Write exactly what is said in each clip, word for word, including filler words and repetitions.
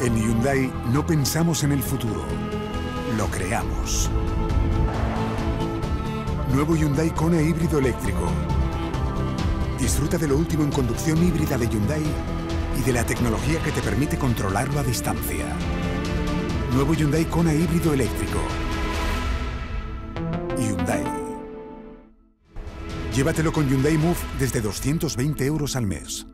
En Hyundai no pensamos en el futuro, lo creamos. Nuevo Hyundai Kona híbrido eléctrico. Disfruta de lo último en conducción híbrida de Hyundai y de la tecnología que te permite controlarlo a distancia. Nuevo Hyundai Kona híbrido eléctrico. Hyundai. Llévatelo con Hyundai Move desde doscientos veinte euros al mes.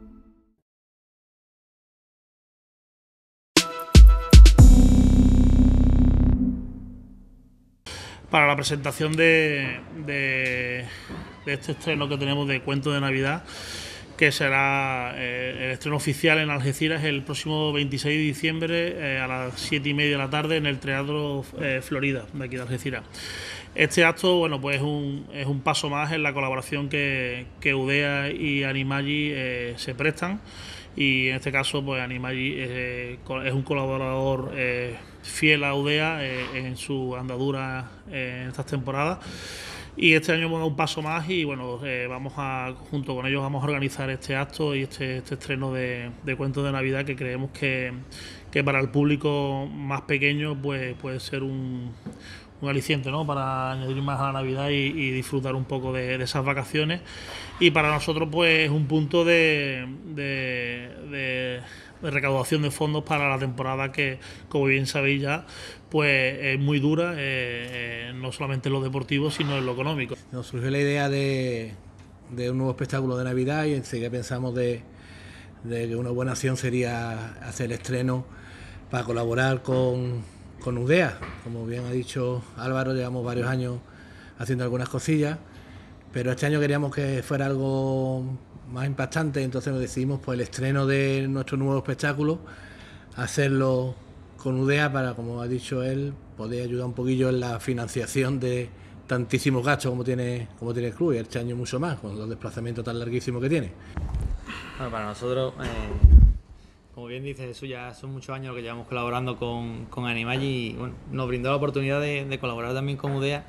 Para la presentación de, de, de este estreno que tenemos de Cuento de Navidad, que será eh, el estreno oficial en Algeciras el próximo veintiséis de diciembre eh, a las siete y media de la tarde en el Teatro eh, Florida, de aquí de Algeciras. Este acto, bueno, pues es un, es un paso más en la colaboración que, que Udea y Animagi eh, se prestan, y en este caso pues Animagi eh, es un colaborador eh, fiel a Udea eh, en su andadura eh, en estas temporadas, y este año hemos dado un paso más y bueno, eh, vamos a, junto con ellos vamos a organizar este acto y este, este estreno de, de Cuentos de Navidad, que creemos que, que para el público más pequeño pues puede ser un un aliciente, ¿no?, para añadir más a la Navidad y, y disfrutar un poco de, de esas vacaciones, y para nosotros pues es un punto de, de, de, de recaudación de fondos para la temporada que, como bien sabéis ya, pues es muy dura, eh, eh, no solamente en lo deportivo sino en lo económico. Nos surgió la idea de, de un nuevo espectáculo de Navidad y enseguida pensamos de, de que una buena acción sería hacer el estreno para colaborar con con Udea. Como bien ha dicho Álvaro, llevamos varios años haciendo algunas cosillas, pero este año queríamos que fuera algo más impactante, entonces nos decidimos pues el estreno de nuestro nuevo espectáculo, hacerlo con Udea para, como ha dicho él, poder ayudar un poquillo en la financiación de tantísimos gastos como tiene, como tiene el club, y este año mucho más, con los desplazamientos tan larguísimos que tiene. Bueno, para nosotros, eh... como bien dice Jesús, ya son muchos años que llevamos colaborando con, con Animagi, y bueno, nos brindó la oportunidad de, de colaborar también con Udea,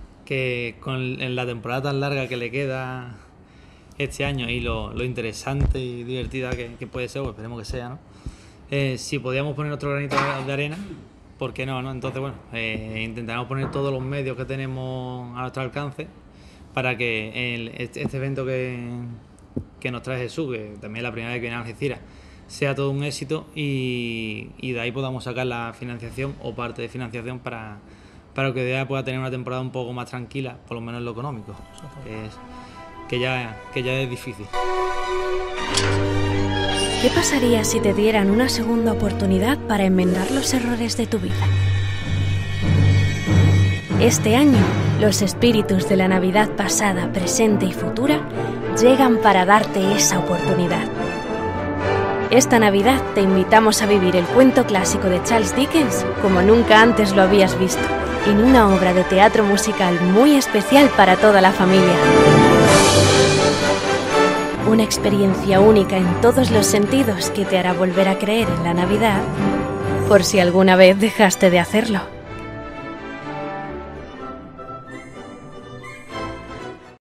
que con en la temporada tan larga que le queda este año y lo, lo interesante y divertida que, que puede ser, pues esperemos que sea, ¿no? Eh, si podíamos poner otro granito de arena, ¿por qué no? ¿no? Entonces, bueno, eh, intentaremos poner todos los medios que tenemos a nuestro alcance para que el, este, este evento que, que nos trae Jesús, que también es la primera vez que viene a Algeciras, sea todo un éxito, y, y de ahí podamos sacar la financiación o parte de financiación para, para que Udea pueda tener una temporada un poco más tranquila, por lo menos en lo económico, que, es, que, ya, que ya es difícil. ¿Qué pasaría si te dieran una segunda oportunidad para enmendar los errores de tu vida? Este año, los espíritus de la Navidad pasada, presente y futura llegan para darte esa oportunidad. Esta Navidad te invitamos a vivir el cuento clásico de Charles Dickens como nunca antes lo habías visto, en una obra de teatro musical muy especial para toda la familia. Una experiencia única en todos los sentidos que te hará volver a creer en la Navidad, por si alguna vez dejaste de hacerlo.